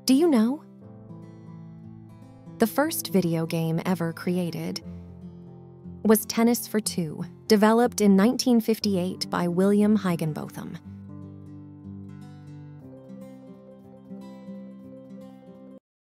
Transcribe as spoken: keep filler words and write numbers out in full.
Do you know? The first video game ever created was Tennis for Two, developed in nineteen fifty-eight by William Higinbotham.